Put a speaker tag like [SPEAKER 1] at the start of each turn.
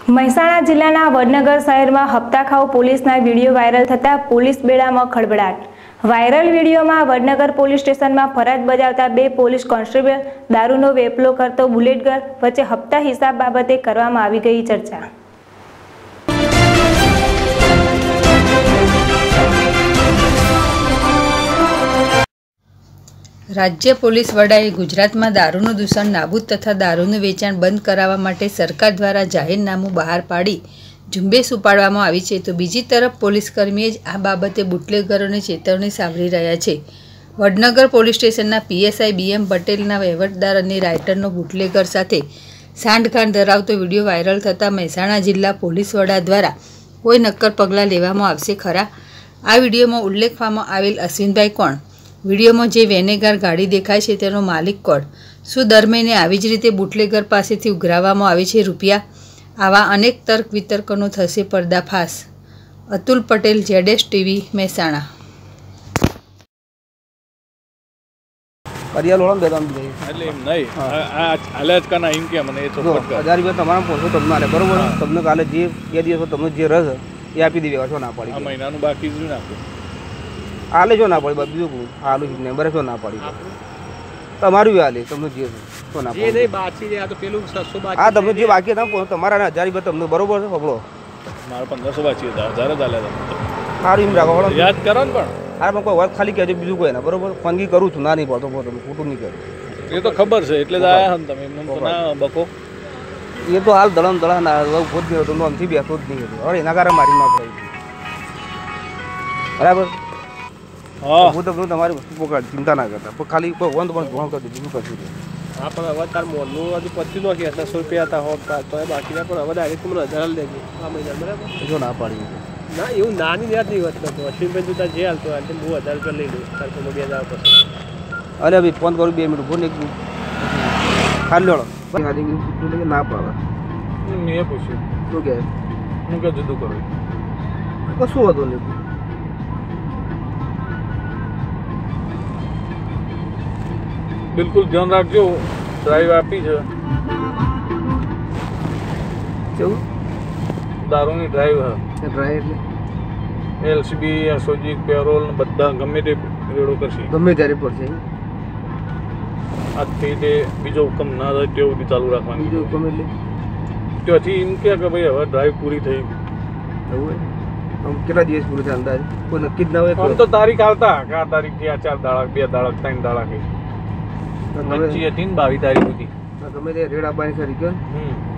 [SPEAKER 1] મહેસાણા જિલ્લાના વડનગર શહેરમાં હપ્તાખાઉ પોલીસના વિડીયો વાયરલ થતા પોલીસ બેડામાં ખળબળાટ। વાયરલ વિડીયોમાં વડનગર પોલીસ સ્ટેશનમાં ફરજ બજાવતા બે પોલીસ કોન્સ્ટેબલ દારૂનો વેપલો કરતો બુલેટગર વચ્ચે હપ્તા હિસાબ બાબતે કરવામાં આવી ગઈ ચર્ચા।
[SPEAKER 2] રાજ્ય પોલીસ વડાએ ગુજરાતમાં દારૂનું દૂષણ નાબૂદ તથા દારૂનું વેચાણ બંધ કરાવવા માટે સરકાર દ્વારા જાહેરનામું બહાર પાડી ઝુંબેશ ઉપાડવામાં આવી છે, તો બીજી તરફ પોલીસકર્મીએ જ આ બાબતે બુટલેગરોને ચેતવણી સાંભળી રહ્યા છે। વડનગર પોલીસ સ્ટેશનના પીએસઆઈ બીએમ પટેલના વહીવટદાર અને રાઇટરનો બુટલેગર સાથે સાંઠગાંઠ ધરાવતો વિડીયો વાયરલ થતાં મહેસાણા જિલ્લા પોલીસ વડા દ્વારા કોઈ નક્કર પગલાં લેવામાં આવશે ખરા? આ વિડીયોમાં ઉલ્લેખવામાં આવેલ અશ્વિનભાઈ કોણ? વિડીયોમાં જે વેનેગાર ગાડી દેખાય છે તેનો માલિક કોણ? શું દર મહિને આવી જ રીતે બુટલેગર પાસેથી ઉઘરાવવામાં આવે છે રૂપિયા? આવા અનેક તર્ક વિતર્કોનો થશે પર્દાફાશ। Atul Patel, ZS TV, Mehsana.
[SPEAKER 3] आले जो ना पड़ी बीजू को आलू नंबर जो ना पड़ी तमारू आले तुमने जे तो ना ये नहीं बात छी आ तो पेलू 700 बात आ तुमने जे बाकी था तुम्हारा ना 1000 रुपया तुमने बरोबर है पकड़ो मारा 1500 बाकी था 1000 डाले था हारी में राखो याद करो ने पण हार में कोई વાત ખાલી કહેજો બીજું કોઈ ના બરોબર ફોનગી કરું છું ના નહીં પડતો તમે ફોટો નહીં કરો એ તો ખબર છે એટલે જ આયા હમ તમે એમને તો ના બકો એ તો હાલ દળમ દળા ના ખોદ ગયો તો નોમથી બેઠો જ નહીં હવે એના કારણે મારી ના પડી બરાબર। हाँ वो तो तुम्हारी वस्तु पकड़ चिंता ना करता पर खाली कोई वन तो बन भों कर दे बिल्कुल कर दे हां पर अब तार मोनू आज 25 નો કે 800 રૂપિયા હતા હોતા તો એ બાકીના પણ હવે ડાયરેક્ટ તમને 1000 લેજે આ મહિના બરાબર જો ના પાડી ના એવું નાની યાદ નહીં હોત તો અશ્વિનભાઈ તું તાર જે હાલતો હાલ હું 1000 રૂપિયા લઈ લઉં તાર તો 2000 પછી અરે અભી ફોન કરું 2 મિનિટ ફોન એક ખાલી લો આદી તું લેકે ના પાડે મેં પૂછ્યું તું કે હું કે જુદું કરો કશું હતો નહીં बिल्कुल ध्यान रखो ड्राइव आपी है क्यों दारू ની ડ્રાઈવ है ડ્રાઈવ એલસીબી એસઓજી પેરોલ બધા ગમે તે રેડો કરશે ગમે ત્યારે પડશે આજથી તે બીજો હુકમ ના થાય તેવું ચાલુ રાખવાનું બીજો હુકમ એટલે ત્યાંથી એમ કે ભાઈ હવે ડ્રાઈવ પૂરી થઈ એવું हम કેટલા દિવસ પૂરું થાય અંદાજ કોઈ નક્કી જ ના હોય આમ તો તારીખ આવતા કે આ તારીખથી આ 4 દાડા 2 દાડા 3 દાડા કે 22 તારીખ સુધી તમે રેડ આપવાની ખરી કે